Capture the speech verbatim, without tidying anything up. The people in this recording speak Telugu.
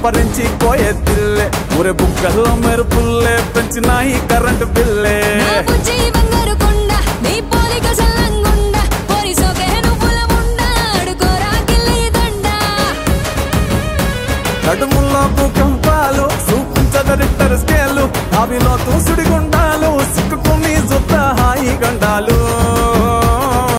చప్పరించి పోయే తిల్లే ఊరే బుక్కల్లో మెరుపుల్లే పెంచినాయి కరెంటు బిల్లే నడుముల్లో భూకంపాలు చూపించదరిట్టరు స్కేలు అవిలో తూసుడి గుండాలు సిక్కుకుని జుత్త హాయి గండాలు